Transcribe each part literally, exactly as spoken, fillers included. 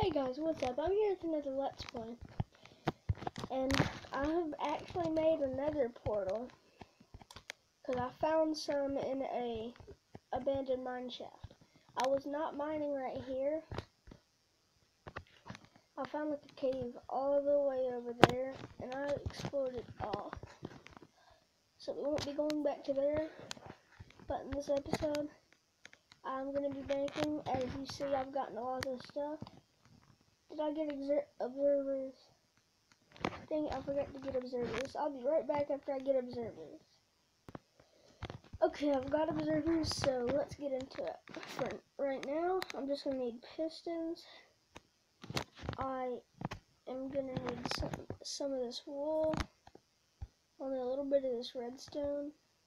Hey guys, what's up? I'm here with another Let's Play. And I have actually made another portal. Because I found some in a abandoned mine shaft. I was not mining right here. I found like a cave all the way over there. And I explored it all. So we won't be going back to there. But in this episode, I'm going to be banking. As you see, I've gotten a lot of stuff. Did I get observers? Dang it, I forgot to get observers. I'll be right back after I get observers. Okay, I've got observers, so let's get into it. For right now, I'm just going to need pistons. I am going to need some, some of this wool. Only a little bit of this redstone.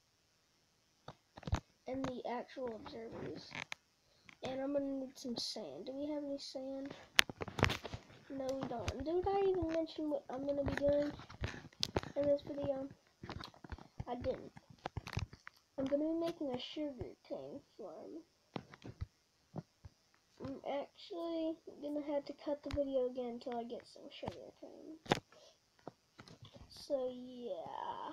And the actual observers. And I'm going to need some sand. Do we have any sand? No, we don't. Did I even mention what I'm going to be doing in this video? I didn't. I'm going to be making a sugar cane farm. I'm actually going to have to cut the video again until I get some sugar cane. So, yeah.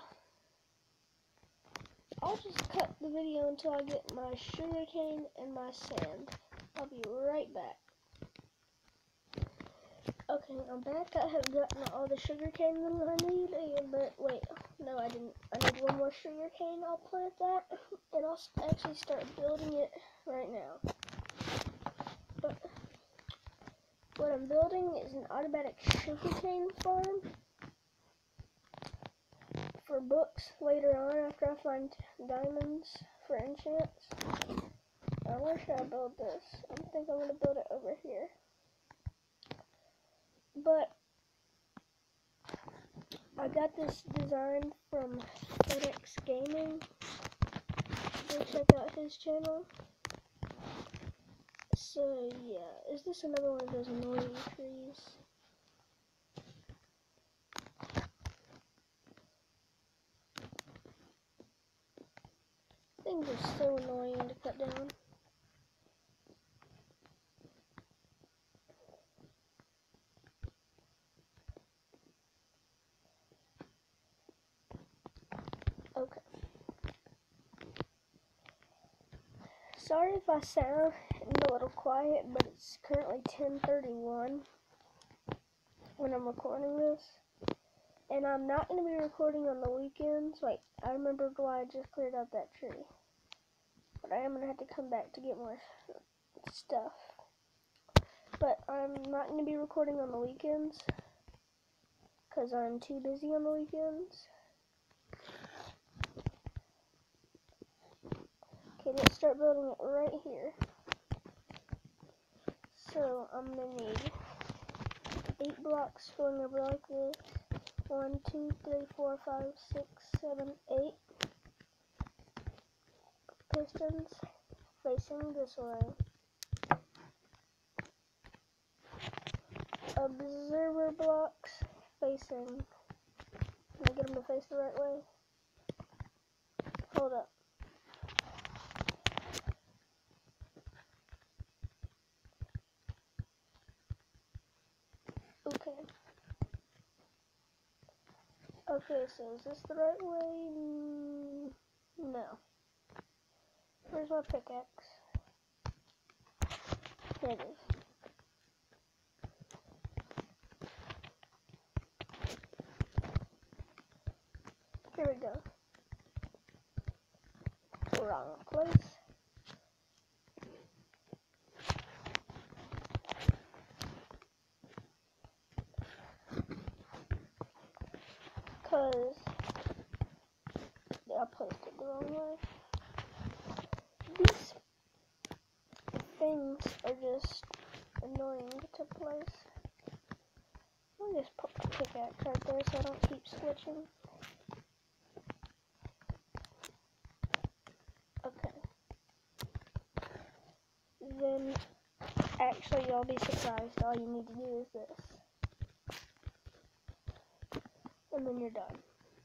I'll just cut the video until I get my sugar cane and my sand. I'll be right back. Okay, I'm back. I have gotten all the sugar cane that I need, but wait, no I didn't. I need one more sugar cane. I'll plant that, and I'll actually start building it right now. But what I'm building is an automatic sugar cane farm for books later on after I find diamonds for enchants. Now, where should I build this? I think I'm going to build it over here. But I got this design from FedEx Gaming. Go check out his channel. So yeah, is this another one of those annoying trees? Things are so annoying to cut down. Okay. Sorry if I sound a little quiet, but it's currently ten thirty-one when I'm recording this. And I'm not going to be recording on the weekends. Wait, I remembered why I just cleared out that tree. But I am going to have to come back to get more stuff. But I'm not going to be recording on the weekends because I'm too busy on the weekends. Okay, let's start building it right here. So I'm going to need eight blocks going over like this. One, two, three, four, five, six, seven, eight pistons facing this way. Observer blocks facing. Can I get them to face the right way? Hold up. Okay. Okay, so is this the right way? No. Where's my pickaxe? Here it is. Here we go. Wrong place. Cause I placed it the wrong way. These things are just annoying to place. I'll just put my pickaxe right there so I don't keep switching. Okay. Then, actually, you'll be surprised. All you need to do is this. And then you're done.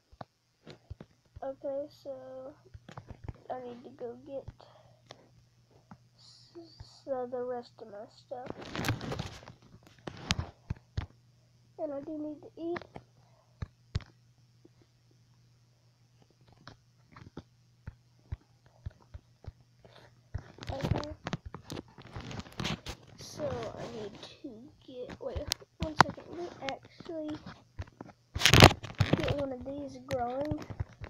Okay, so I need to go get so the rest of my stuff. do need to eat. Okay. So I need to get, wait, one second. Let me actually get one of these growing.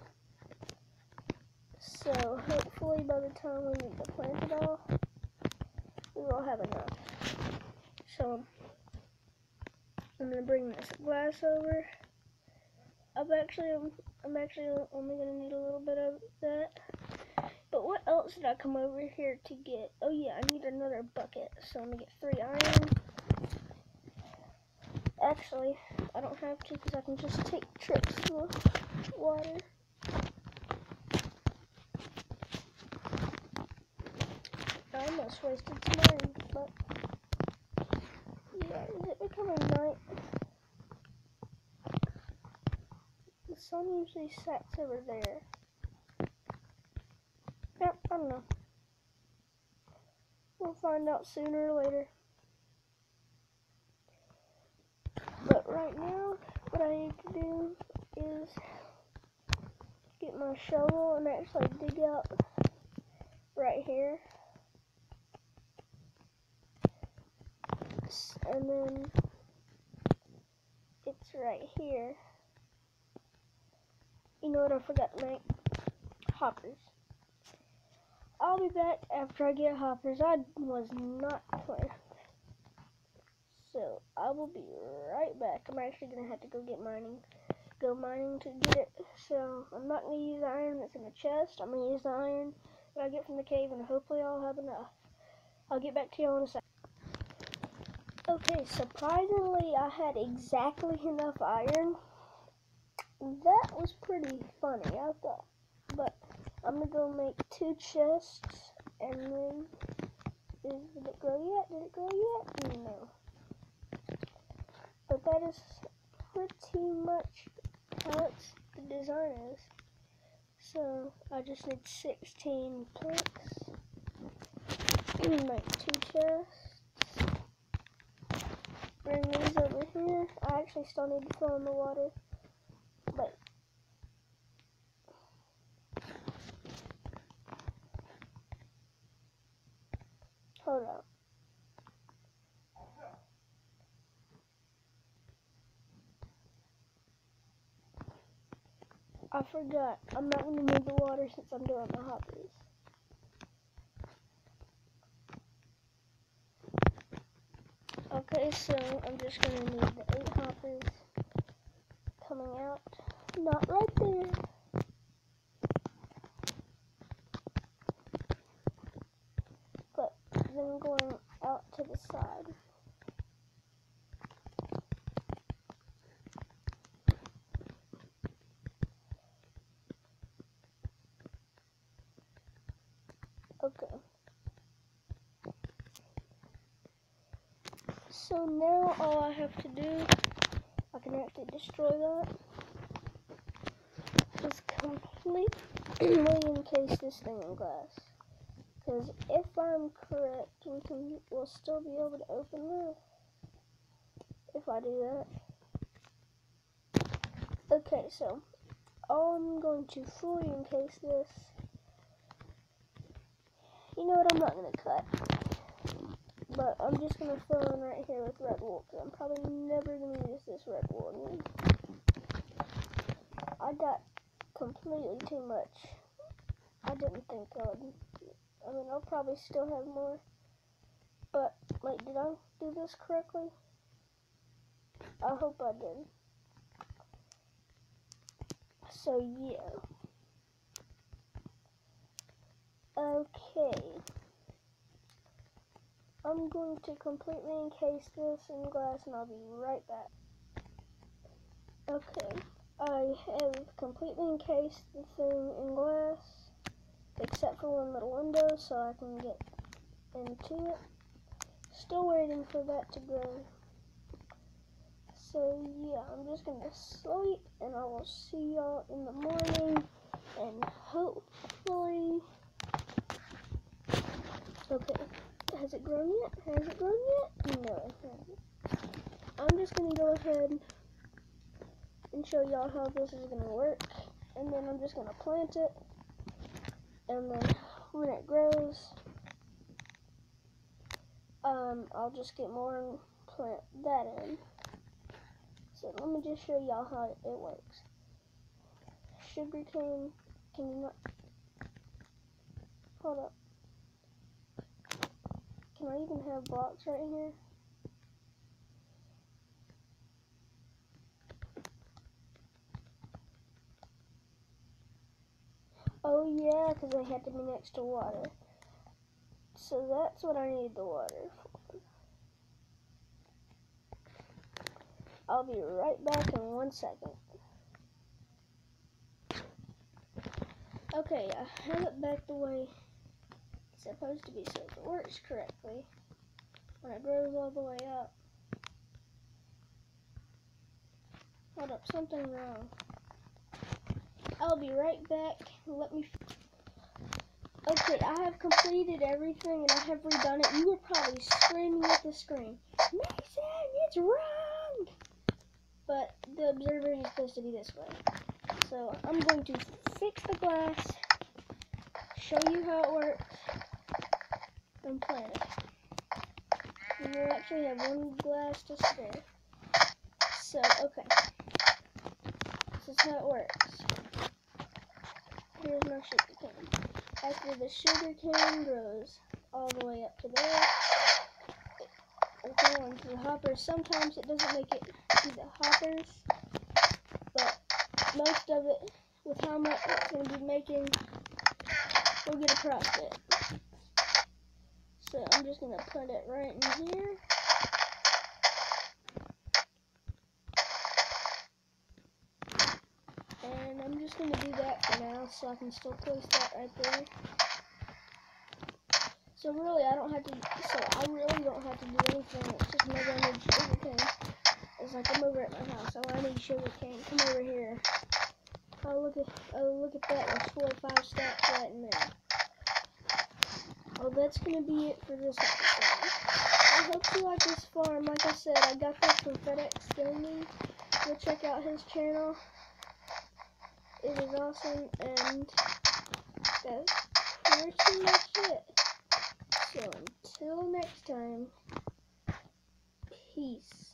So hopefully by the time we need to plant it all, we will have enough. So I'm gonna bring this glass over. I'm actually, I'm actually only gonna need a little bit of that. But what else did I come over here to get? Oh yeah, I need another bucket. So I'm gonna get three iron. Actually, I don't have to because I can just take trips to the water. I almost wasted some iron, but yeah, is it becoming night? The sun usually sets over there. Yep, I don't know. We'll find out sooner or later. But right now, what I need to do is get my shovel and actually dig out right here. And then it's right here. You know what I forgot to make? Hoppers. I'll be back after I get hoppers. I was not playing. So I will be right back. I'm actually gonna have to go get mining. Go mining to get it. So I'm not gonna use the iron that's in the chest. I'm gonna use the iron that I get from the cave, and hopefully I'll have enough. I'll get back to you in a second. Okay, surprisingly I had exactly enough iron. That was pretty funny, I thought. But I'm gonna go make two chests, and then is, did it grow yet? Did it grow yet? No. But that is pretty much how it's, the design is. So I just need sixteen planks. Make two chests. Bring these over here. I actually still need to fill in the water, but hold on. I forgot. I'm not going to need the water since I'm doing the hoppers. Okay, so I'm just going to need the eight hoppers coming out. Not right there. But then going out to the side. Okay. So now all I have to do, I can actually destroy that, is completely encase this thing in glass. Because if I'm correct, we can, we'll still be able to open this if I do that. Okay, so I'm going to fully encase this. You know what, I'm not going to cut. But I'm just going to fill in right here with red wool, because I'm probably never going to use this red wool again. I got completely too much. I didn't think I would. I mean, I'll probably still have more. But, wait, did I do this correctly? I hope I did. So, yeah. Okay. I'm going to completely encase this in glass, and I'll be right back. Okay, I have completely encased the thing in glass, except for one little window so I can get into it. Still waiting for that to grow. So yeah, I'm just going to sleep, and I will see y'all in the morning, and hopefully... Okay. Has it grown yet? Has it grown yet? No, it hasn't. I'm just going to go ahead and show y'all how this is gonna work. And then I'm just gonna plant it, and then when it grows, um, I'll just get more and plant that in. So let me just show y'all how it works. Sugar cane, can you not, hold up. Can I even have blocks right here? Oh yeah, because I had to be next to water. So that's what I need the water for. I'll be right back in one second. Okay, I have it back the way it's supposed to be so it works correctly. When it grows all the way up. Hold up, something wrong. I'll be right back. Let me... Okay, I have completed everything and I have redone it. You were probably screaming at the screen, Mason, it's wrong! But the observer is supposed to be this way. So I'm going to fix the glass, show you how it works, and plant it. We will actually have one glass to spare. So, okay. This is how it works. Here's my sugar cane. After the sugar cane grows all the way up to there, it will go into the hoppers. Sometimes it doesn't make it to the hoppers, but most of it, with how much it's going to be making, we'll get a profit. So I'm just going to put it right in here. And I'm just going to do that for now so I can still place that right there. So really I don't have to, so I really don't have to do anything. It's just whenever I need sugar cane. It's like I'm over at my house. Oh, I need sugar cane. Come over here. Oh, look at, oh, look at that. There's four or five stacks right in there. Well, that's going to be it for this episode. I hope you like this farm. Like I said, I got this from FedEx Gaming. Go check out his channel. It is awesome, and that's pretty much it. So until next time, peace.